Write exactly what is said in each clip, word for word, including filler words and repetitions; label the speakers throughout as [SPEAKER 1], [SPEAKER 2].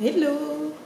[SPEAKER 1] Hello!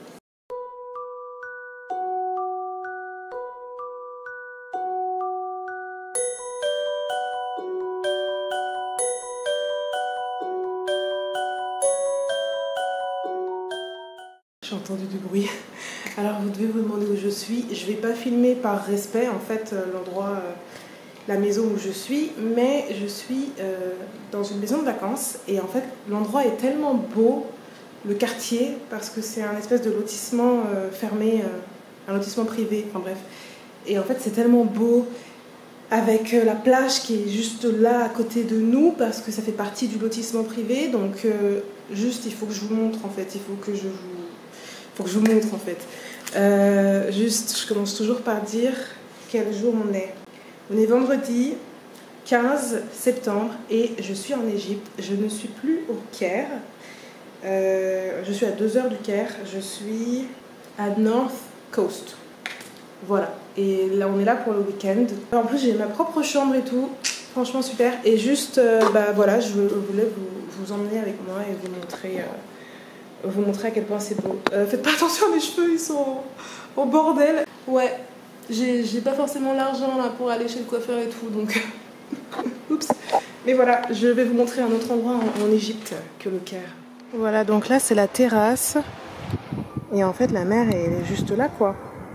[SPEAKER 1] J'ai entendu du bruit. Alors vous devez vous demander où je suis. Je vais pas filmer par respect en fait l'endroit, euh, la maison où je suis, mais je suis euh, dans une maison de vacances et en fait l'endroit est tellement beau, le quartier, parce que c'est un espèce de lotissement euh, fermé, euh, un lotissement privé, enfin bref. Et en fait c'est tellement beau avec euh, la plage qui est juste là à côté de nous parce que ça fait partie du lotissement privé. Donc euh, juste il faut que je vous montre en fait, il faut que je vous Faut que je vous montre en fait. Euh, juste, je commence toujours par dire quel jour on est. On est vendredi quinze septembre et je suis en Égypte. Je ne suis plus au Caire. Euh, je suis à deux heures du Caire. Je suis à North Coast. Voilà. Et là, on est là pour le week-end. En plus, j'ai ma propre chambre et tout. Franchement, super. Et juste, euh, bah voilà, je voulais vous, vous emmener avec moi et vous montrer... Euh, vous montrer à quel point c'est beau. Euh, faites pas attention à mes cheveux, ils sont au bordel. Ouais, j'ai pas forcément l'argent là pour aller chez le coiffeur et tout, donc... Oups. Mais voilà, je vais vous montrer un autre endroit en, en Égypte que le Caire. Voilà, donc là c'est la terrasse. Et en fait la mer est juste là quoi.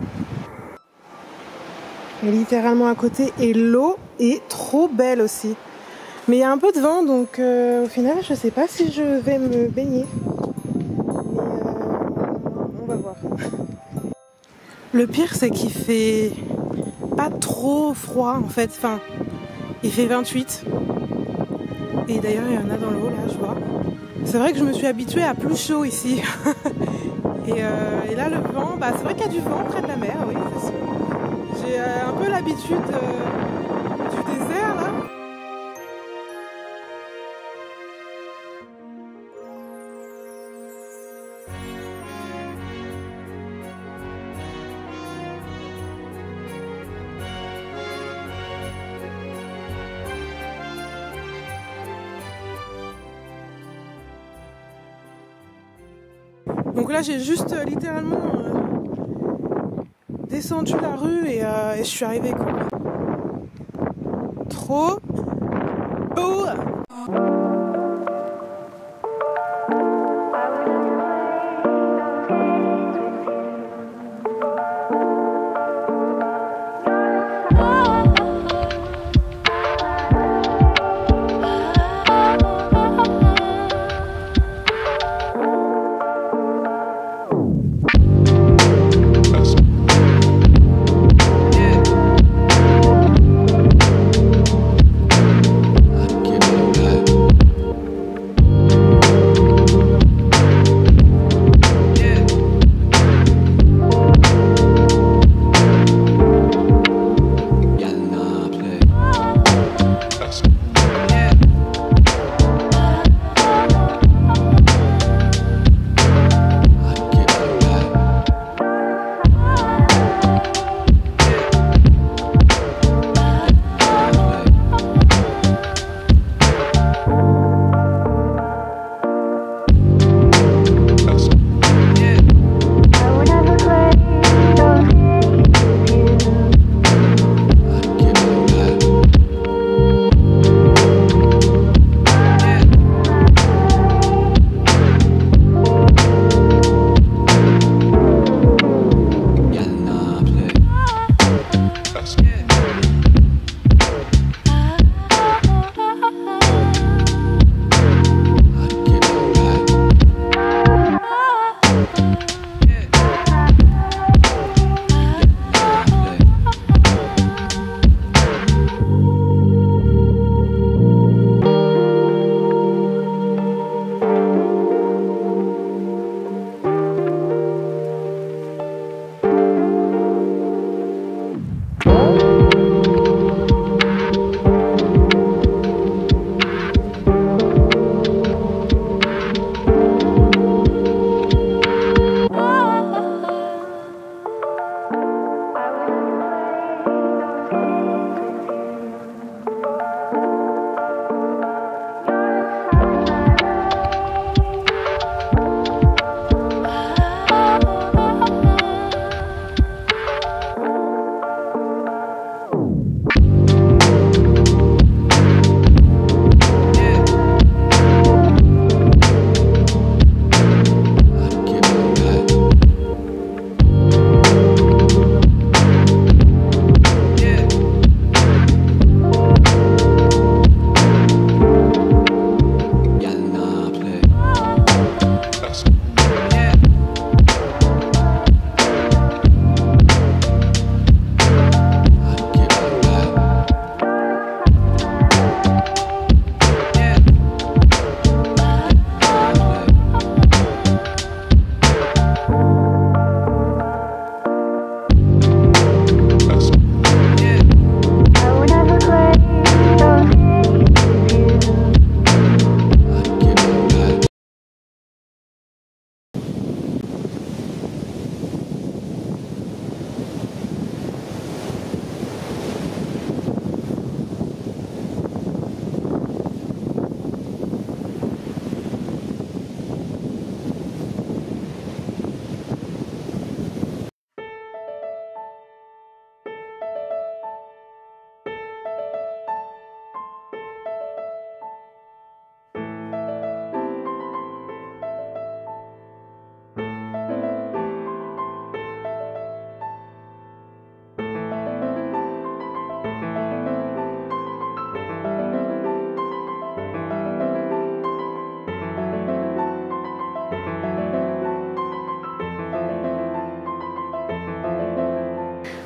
[SPEAKER 1] Et littéralement à côté, et l'eau est trop belle aussi. Mais il y a un peu de vent, donc euh, au final je sais pas si je vais me baigner. Le pire c'est qu'il fait pas trop froid en fait, enfin il fait vingt-huit et d'ailleurs il y en a dans l'eau là je vois. C'est vrai que je me suis habituée à plus chaud ici et, euh, et là le vent, bah c'est vrai qu'il y a du vent près de la mer, oui c'est sûr. J'ai euh, un peu l'habitude euh, du désert là. Donc là j'ai juste euh, littéralement euh, descendu la rue et, euh, et je suis arrivée quoi. Trop beau.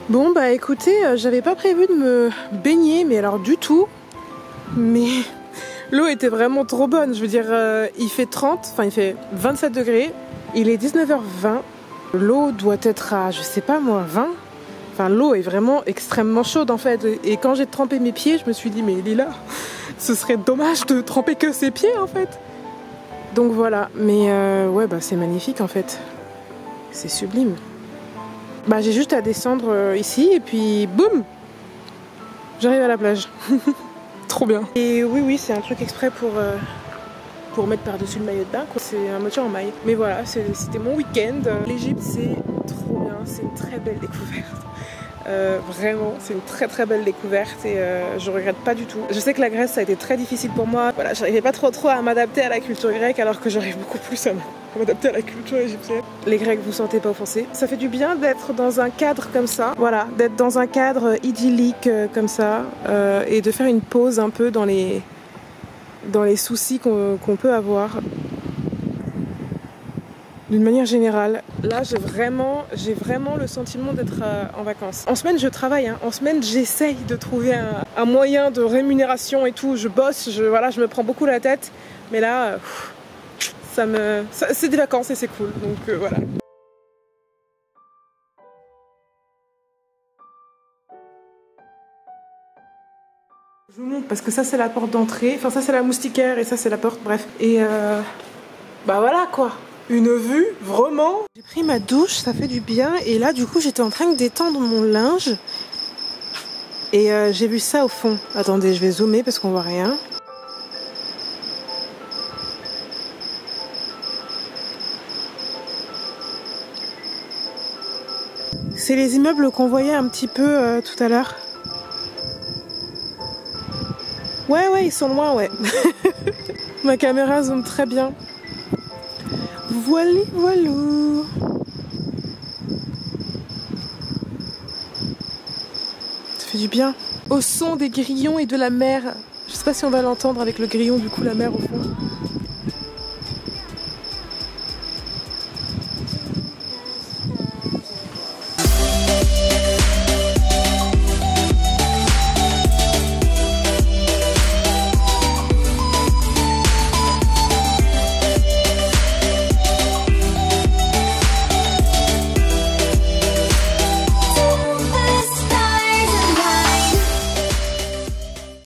[SPEAKER 1] Bon bah écoutez, euh, j'avais pas prévu de me baigner, mais alors du tout. Mais l'eau était vraiment trop bonne. Je veux dire, euh, il fait trente, enfin il fait vingt-sept degrés. Il est dix-neuf heures vingt. L'eau doit être à, je sais pas moi, vingt. Enfin l'eau est vraiment extrêmement chaude en fait. Et quand j'ai trempé mes pieds, je me suis dit mais Lila, ce serait dommage de tremper que ses pieds en fait. Donc voilà, mais euh, ouais bah c'est magnifique en fait. C'est sublime. Bah j'ai juste à descendre euh, ici et puis boum, j'arrive à la plage. Trop bien. Et oui oui c'est un truc exprès pour, euh, pour mettre par-dessus le maillot de bain. C'est un motif en maille. Mais voilà, c'était mon week-end. L'Égypte c'est trop bien, c'est une très belle découverte. Euh, vraiment, c'est une très très belle découverte et euh, je regrette pas du tout. Je sais que la Grèce ça a été très difficile pour moi. Voilà, j'arrivais pas trop trop à m'adapter à la culture grecque alors que j'arrive beaucoup plus à m'adapter à la culture égyptienne. Les Grecs, vous sentez pas offensés. Ça fait du bien d'être dans un cadre comme ça. Voilà, d'être dans un cadre idyllique euh, comme ça euh, et de faire une pause un peu dans les dans les soucis qu'on qu'on peut avoir. D'une manière générale, là j'ai vraiment, j'ai vraiment le sentiment d'être euh, en vacances. En semaine je travaille, hein. En semaine j'essaye de trouver un, un moyen de rémunération et tout. Je bosse, je, voilà, je me prends beaucoup la tête. Mais là, euh, ça me, ça, c'est des vacances et c'est cool. Donc euh, voilà. Je vous montre parce que ça c'est la porte d'entrée. Enfin ça c'est la moustiquaire et ça c'est la porte, bref. Et euh, bah voilà quoi. Une vue, vraiment. J'ai pris ma douche, ça fait du bien. Et là, du coup, j'étais en train de détendre mon linge. Et euh, j'ai vu ça au fond. Attendez, je vais zoomer parce qu'on voit rien. C'est les immeubles qu'on voyait un petit peu euh, tout à l'heure. Ouais, ouais, ils sont loin, ouais. Ma caméra zoome très bien. Voilà, voilà. Ça fait du bien. Au son des grillons et de la mer. Je sais pas si on va l'entendre avec le grillon, du coup la mer au fond.